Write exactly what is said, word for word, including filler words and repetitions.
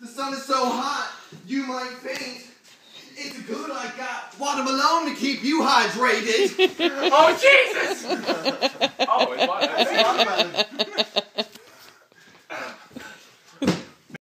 The sun is so hot, you might faint. It's good I got water Malone to keep you hydrated. Oh, Jesus! Oh, it's water. It's watermelon.